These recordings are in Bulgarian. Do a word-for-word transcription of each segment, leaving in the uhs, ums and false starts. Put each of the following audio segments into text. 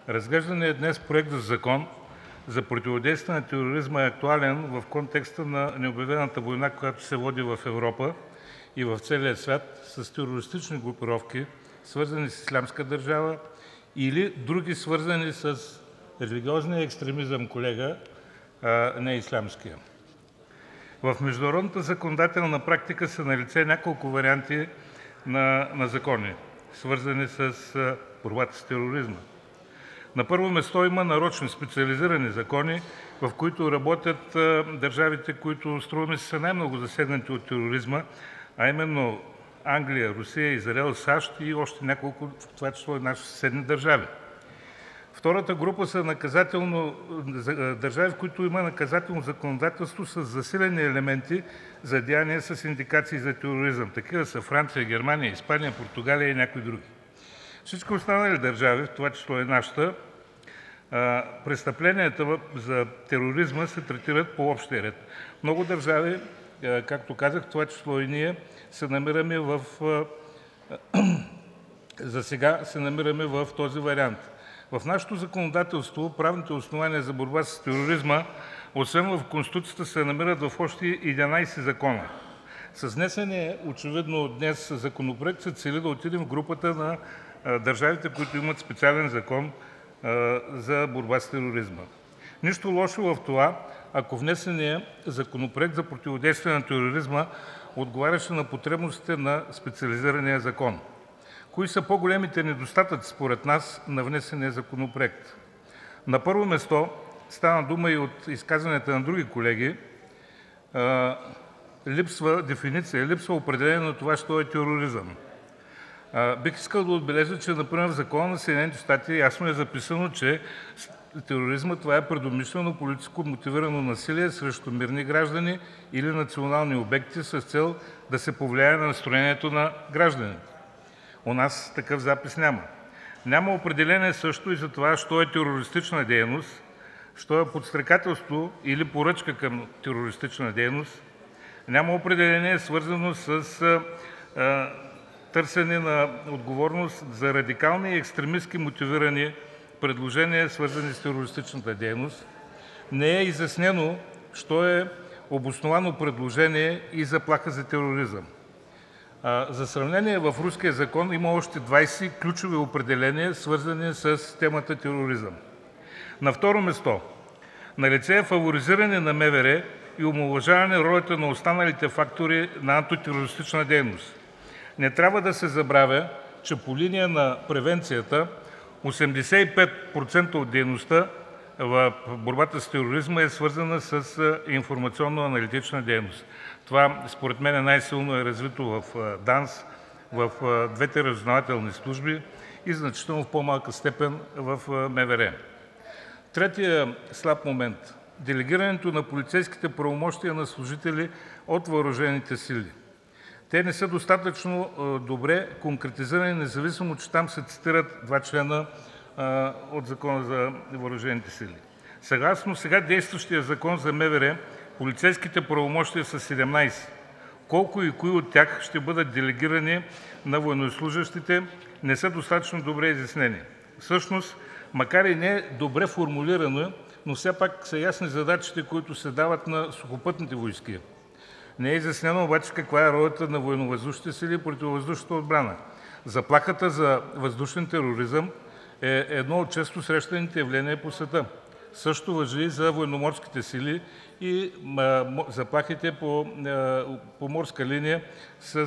Разглежданият днес проект за закон за противодействие на тероризма е актуален в контекста на необявената война, която се води в Европа и в целия свят с терористични групировки, свързани с Ислямска държава или други, свързани с религиозния екстремизъм, колега, а не ислямския. В международната законодателна практика са налице няколко варианти на, на закони, свързани с борбата с тероризма. На първо място има нарочни специализирани закони, в които работят а, държавите, които струва ми се са най-много засегнати от тероризма, а именно Англия, Русия, Израел, САЩ и още няколко, в това число и наши съседни държави. Втората група са наказателно държави, в които има наказателно законодателство с засилени елементи за деяния с индикации за тероризъм. Такива са Франция, Германия, Испания, Португалия и някои други. Всички останали държави, в това число и нашата, престъпленията за тероризма се третират по общия ред. Много държави, както казах, в това число и ние, се намираме в, за сега се намираме в този вариант. В нашето законодателство правните основания за борба с тероризма, освен в Конституцията, се намират в още единадесет закона. С внесения очевидно днес законопроект се цели да отидем в групата на държавите, които имат специален закон за борба с тероризма. Нищо лошо в това, ако внесения законопроект за противодействие на тероризма отговаряше на потребностите на специализирания закон. Кои са по-големите недостатъци според нас на внесения законопроект? На първо място, стана дума и от изказванията на други колеги, липсва дефиниция, липсва определение на това, що е тероризъм. Бих искал да отбележа, че например в Закона на Съединените щати ясно е записано, че тероризма това е предумишлено политическо мотивирано насилие срещу мирни граждани или национални обекти с цел да се повлияе на настроението на гражданите. У нас такъв запис няма. Няма определение също и за това, що е терористична дейност, що е подстрекателство или поръчка към терористична дейност. Няма определение, свързано с а, търсене на отговорност за радикални и екстремистски мотивирани предложения, свързани с терористичната дейност. Не е изяснено, що е обосновано предложение и заплаха за тероризъм. За сравнение, в руския закон има още двадесет ключови определения, свързани с темата тероризъм. На второ място, налице е фаворизиране на МВР и омаловажаване ролята на останалите фактори на антитерористична дейност. Не трябва да се забравя, че по линия на превенцията осемдесет и пет процента от дейността в борбата с тероризма е свързана с информационно-аналитична дейност. Това според мен най-силно е развито в ДАНС, в двете разузнавателни служби и значително в по-малка степен в МВР. Третия слаб момент – делегирането на полицейските правомощия на служители от въоръжените сили. Те не са достатъчно добре конкретизирани, независимо че там се цитират два члена от Закона за въоръжените сили. Съгласно сега действащия Закон за МВР, полицейските правомощия са седемнадесет. Колко и кои от тях ще бъдат делегирани на военнослужещите, не са достатъчно добре изяснени. Всъщност, макар и не добре формулирано, но все пак са ясни задачите, които се дават на сухопътните войски. Не е изяснено обаче каква е ролята на военновъздушните сили и противовъздушната отбрана. Заплахата за въздушен тероризъм е едно от често срещаните явления по света. Също важи и за военноморските сили и заплахите по, по морска линия с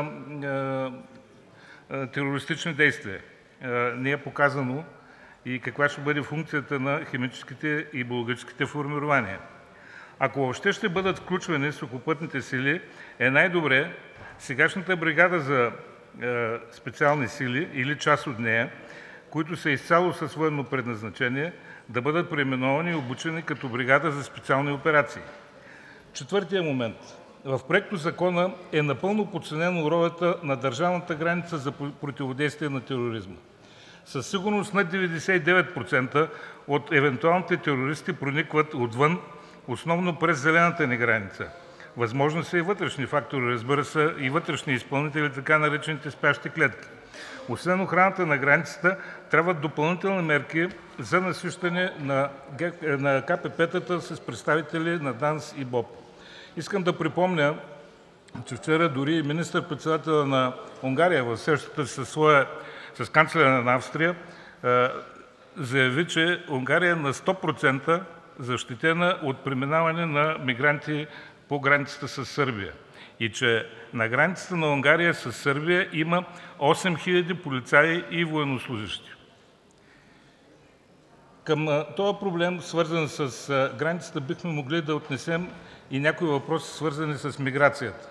терористични действия. Не е показано и каква ще бъде функцията на химическите и биологическите формирования. Ако въобще ще бъдат включвани сухопътните сили, е най-добре сегашната бригада за специални сили или част от нея, които са изцяло с военно предназначение, да бъдат преименувани и обучени като бригада за специални операции. Четвъртия момент. В проектозакона е напълно подценена ролята на държавната граница за противодействие на тероризма. Със сигурност над деветдесет и девет процента от евентуалните терористи проникват отвън, основно през зелената ни граница. Възможно са и вътрешни фактори, разбира се, и вътрешни изпълнители, така наречените спящи клетки. Освен охраната на границата, трябват допълнителни мерки за насищане на ка пе пе-тата с представители на ДАНС и БОП. Искам да припомня, че вчера дори и министър-председателят на Унгария в срещата си с канцлера на Австрия заяви, че Унгария е на сто процента защитена от преминаване на мигранти по границата със Сърбия и че на границата на Унгария със Сърбия има осем хиляди полицаи и военнослужещи. Към този проблем, свързан с границата, бихме могли да отнесем и някои въпроси, свързани с миграцията.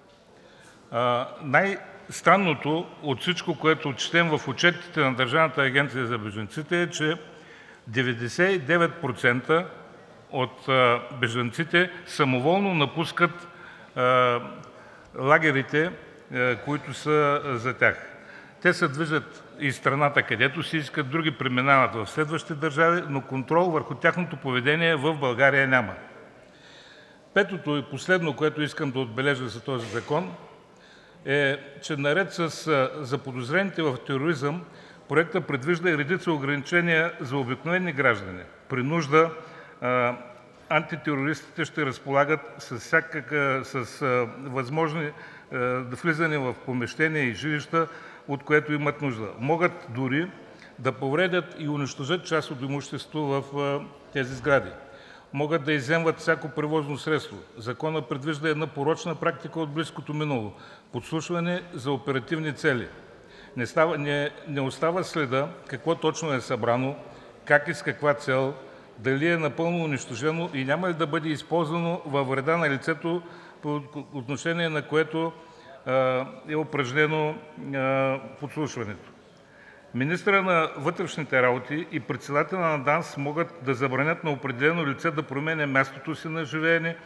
Най-странното от всичко, което четем в отчетите на Държавната агенция за бежанците, е, че деветдесет и девет процента от бежанците самоволно напускат лагерите, които са за тях. Те се движат из страната където си искат, други преминават в следващи държави, но контрол върху тяхното поведение в България няма. Петото и последно, което искам да отбележа за този закон, е, че наред с заподозрените в тероризъм, проектът предвижда и редица ограничения за обикновени граждани. При нужда антитерористите ще разполагат с възможни влизане в помещения и жилища, от което имат нужда. Могат дори да повредят и унищожат част от имущество в тези сгради. Могат да изземват всяко превозно средство. Законът предвижда една порочна практика от близкото минало – подслушване за оперативни цели. Не, става, не, не остава следа какво точно е събрано, как и с каква цел, дали е напълно унищожено и няма ли да бъде използвано във вреда на лицето, по отношение на което е упражнено подслушването. Министърът на вътрешните работи и председателят на ДАНС могат да забранят на определено лице да променя мястото си на живеене,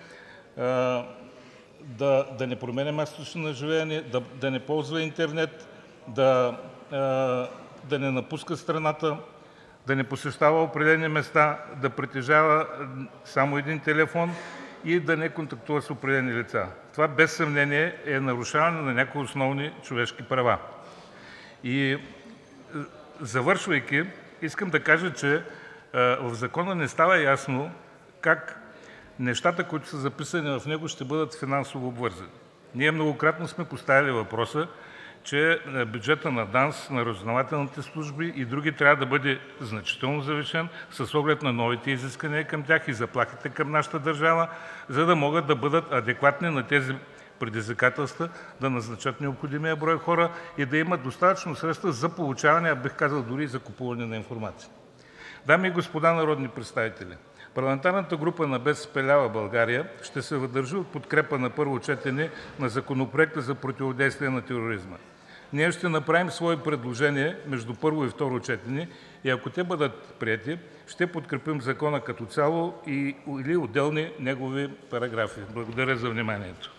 да, да не променя мястото си на живеене, да, да не ползва интернет, да, да не напуска страната, да не посещава определени места, да притежава само един телефон и да не контактува с определени лица. Това без съмнение е нарушаване на някои основни човешки права. И завършвайки, искам да кажа, че в закона не става ясно как нещата, които са записани в него, ще бъдат финансово обвързани. Ние многократно сме поставили въпроса, че бюджета на ДАНС, на разузнавателните служби и други трябва да бъде значително завишен с оглед на новите изисквания към тях и заплахите към нашата държава, за да могат да бъдат адекватни на тези предизвикателства, да назначат необходимия брой хора и да имат достатъчно средства за получаване, а бих казал дори и за купуване на информация. Дами и господа народни представители, парламентарната група на БСП лява България ще се въздържи от подкрепа на първо четене на Законопроекта за противодействие на тероризма. Ние ще направим свои предложения между първо и второ четене и ако те бъдат приети, ще подкрепим закона като цяло или отделни негови параграфи. Благодаря за вниманието.